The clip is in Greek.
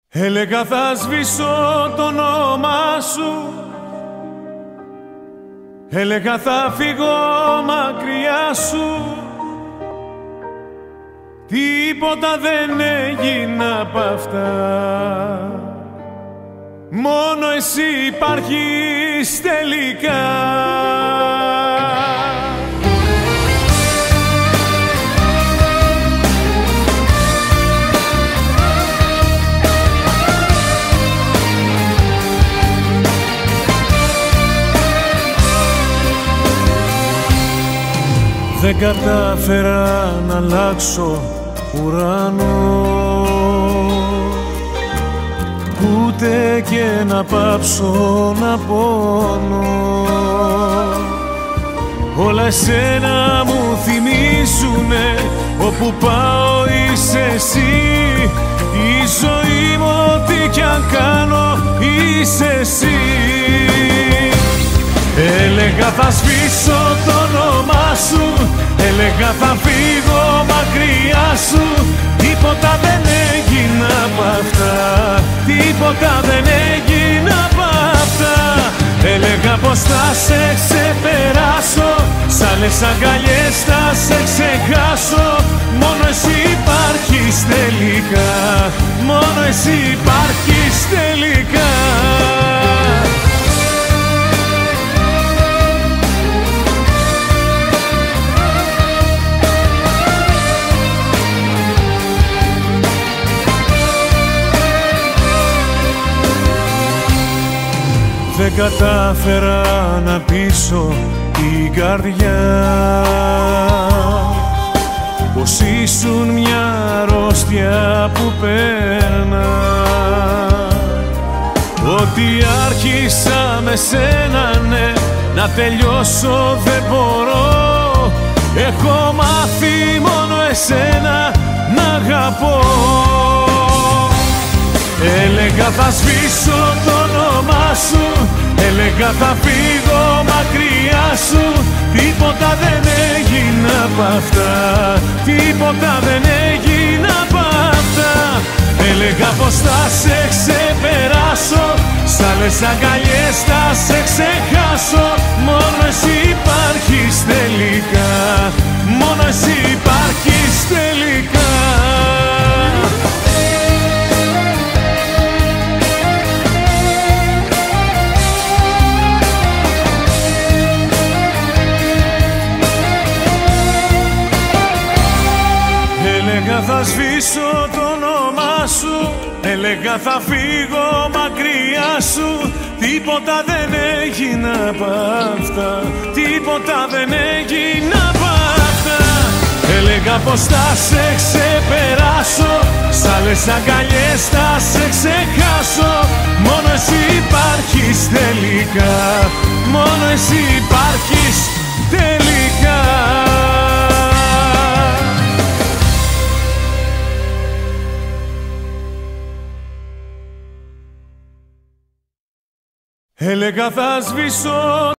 Έλεγα θα σβήσω το όνομά σου, έλεγα θα φύγω μακριά σου. Τίποτα δεν έγινε απ' αυτά, μόνο εσύ υπάρχεις τελικά. Δεν κατάφερα να αλλάξω ουρανό, ούτε και να πάψω να πονώ. Όλα εσένα μου θυμίζουνε, όπου πάω είσαι εσύ. Η ζωή μου ό,τι κι αν κάνω είσαι εσύ. Έλεγα θα σβήσω το όνομά σου, έλεγα θα φύγω μακριά σου. Τίποτα δεν έγινε απ' αυτά, τίποτα δεν έγινε απ' αυτά. Έλεγα πως θα σε ξεπεράσω, σ' άλλες αγκαλιές θα σε ξεχάσω. Μόνο εσύ υπάρχεις τελικά, μόνο εσύ υπάρχεις τελικά. Δεν κατάφερα να πείσω την καρδιά πως ήσουν μια αρρώστια που παίρνα. Ότι άρχισα με σένα, ναι, να τελειώσω δεν μπορώ. Έχω μάθει μόνο εσένα να αγαπώ. Έλεγα θα σβήσω το όνομά σου, έλεγα θα φύγω μακριά σου. Τίποτα δεν έγινε απ' αυτά, τίποτα δεν έγινε απ' αυτά. Έλεγα πως θα σε ξεπεράσω, σ' άλλες αγκαλιές θα σε ξεχάσω. Μόνο εσύ υπάρχεις τελικά, μόνο εσύ υπάρχεις τελικά. Έλεγα θα σβήσω το όνομά σου, έλεγα θα φύγω μακριά σου. Τίποτα δεν έγινε απ' αυτά, τίποτα δεν έγινε απ' αυτά. Έλεγα πως θα σε ξεπεράσω, σ' άλλες αγκαλιές θα σε ξεχάσω. Μόνο εσύ υπάρχεις τελικά, μόνο εσύ υπάρχεις τελικά. Έλεγα θα σβήσω